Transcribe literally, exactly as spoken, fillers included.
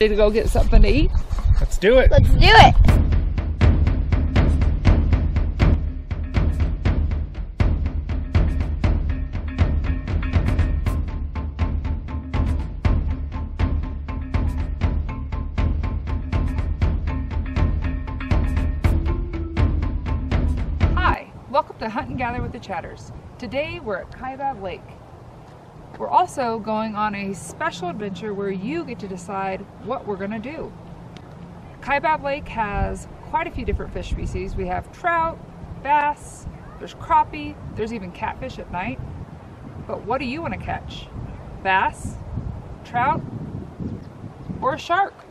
Ready to go get something to eat? Let's do it. Let's do it. Hi, welcome to Hunt and Gather with the Chatters. Today we're at KAIBAB Lake. We're also going on a special adventure where you get to decide what we're going to do. KAIBAB Lake has quite a few different fish species. We have trout, bass, there's crappie, there's even catfish at night. But what do you want to catch? Bass, trout, or a shark?